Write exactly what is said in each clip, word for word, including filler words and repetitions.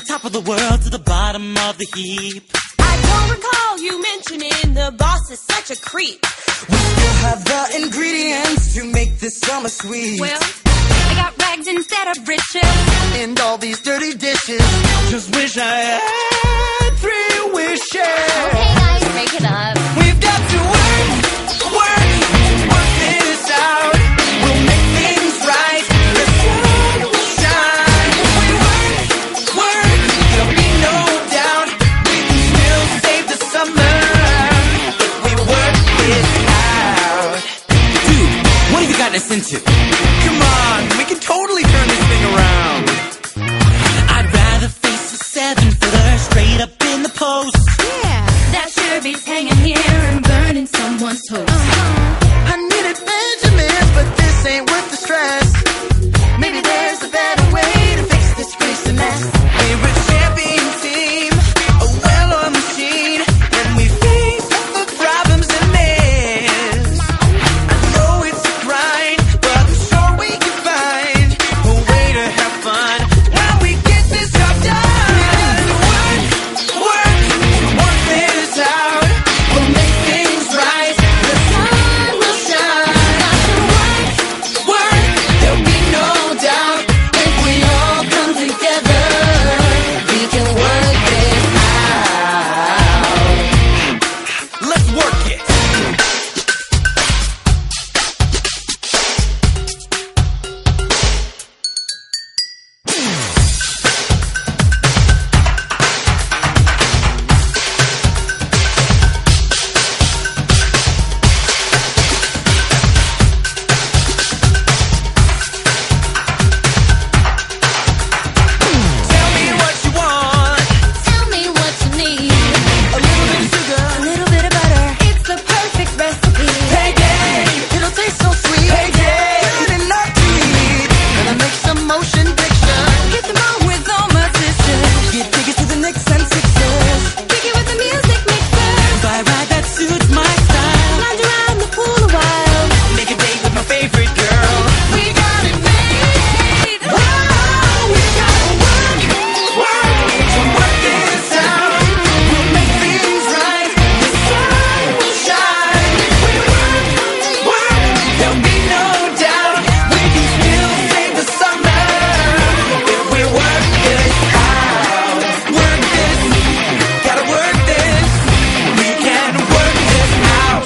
top of the world to the bottom of the heap. I don't recall you mentioning the boss is such a creep. We still have the ingredients to make this summer sweet. Well, I got rags instead of riches, and all these dirty dishes. Just wish I had three wishes. okay guys, break it up. We've got to work, work, work this out. We'll make things right. The sun will shine. We work, work, there'll be no doubt. We can still save the summer if we work this out. Dude, what have you gotten us into? Come on, we can totally turn this thing around. I'd rather face a seven footer straight up in the post. Yeah, that sure beats hanging here and burning someone's toast. I needed Benjamins, but this ain't worth the stress. Maybe there's a better way to fix this greasy mess. We're a champion team, a well-oiled machine, and we face the problems and mess. I know it's a grind, but I'm sure we can find a way to have fun when we get this job done. Work, work, work this out. We'll make things right. The sun will shine. Work, work, there'll be no doubt. If we all come together, we can work this out. Let's work it. Tell me what you want. Tell me what you need. A little bit of sugar. A little bit of butter. It's the perfect recipe. Payday. It'll taste so sweet. Payday. Good enough to eat. Gonna make some motion picture. Hit them on with all my sisters. Get tickets to the Knicks and Sixers. Kick it with the music mixer. Buy a ride that suits my style. Lounge around in the pool a while. Make a date with my favorite girl. We got it made. Oh, we gotta work, work to work this out. We'll make things right. The sun will shine. If we work, work, there'll be no doubt. We can still save the summer if we work this out. Work this, gotta work this. We can work this out.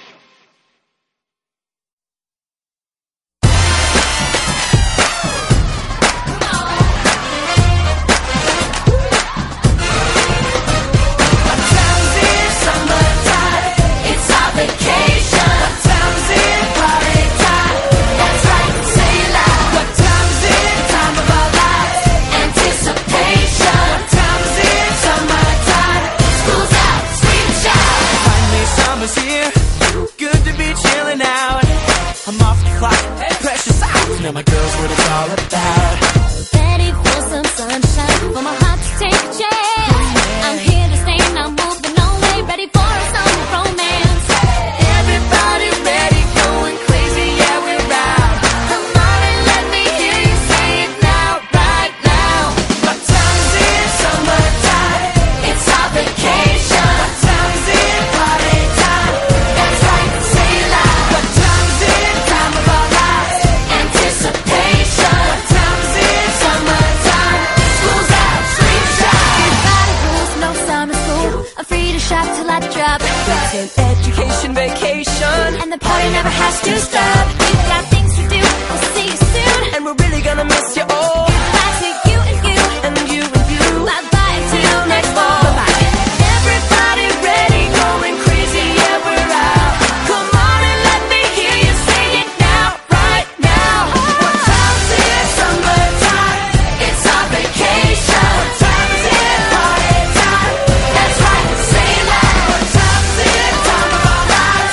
What time's it? Summertime. It's our vacation. What time's it? Party time. That's right, say it loud. What time's it? Time of our lives. Anticipation. What time's it? Summertime. School's out, scream shout. Finally summer's here. Good to be chilling out. I'm off the clock, precious hours. Now my girl's what it's all about. Ready for some sunshine, for my heart to take a chance. I'm here to stay, not moving no way. Ready for a summer romance. Everybody ready, going crazy, yeah, we're out. Come on and let me hear you say it now, right now. What time's it? Summertime. It's our vacation. What time's it? Party time. That's right, say it loud. What time's it? Time of our lives. Anticipation. What time's it? Summertime. School's out, scream shout. Body rules, no summer school. I'm free to shop till I drop. It's an education vacation, And the party never has to stop. We've got things to do, we'll see you soon. and we're really gonna miss you all. Bye to you and you, And you and you. bye bye till next fall. Everybody ready, going crazy, yeah, we're out. Come on and let me hear you say it now, right now. What time's it? Summertime. It's our vacation. What time's it? Party time. That's right, say it loud. What time's it? Time of our lives.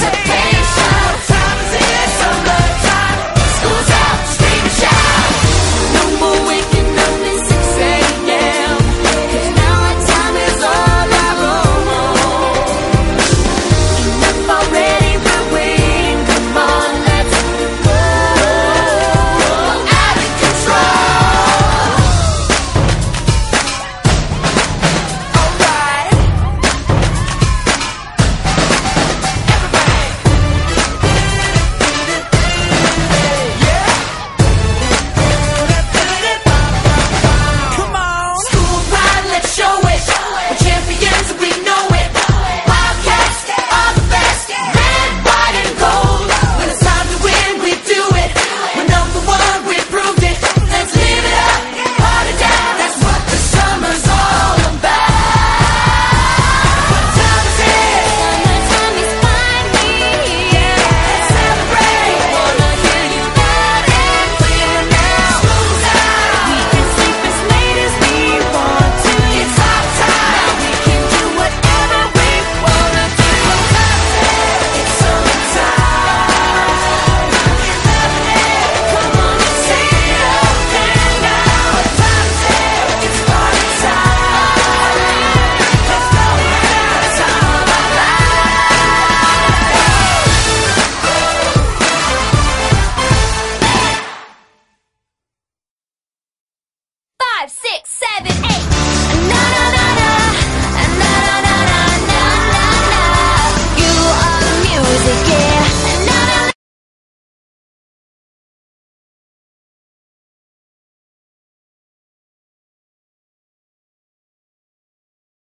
Anticipation. What time's it? Summertime. School's out, scream shout. five, six, seven, eight. Na na na na, na na na na na na na. You are music. Yeah.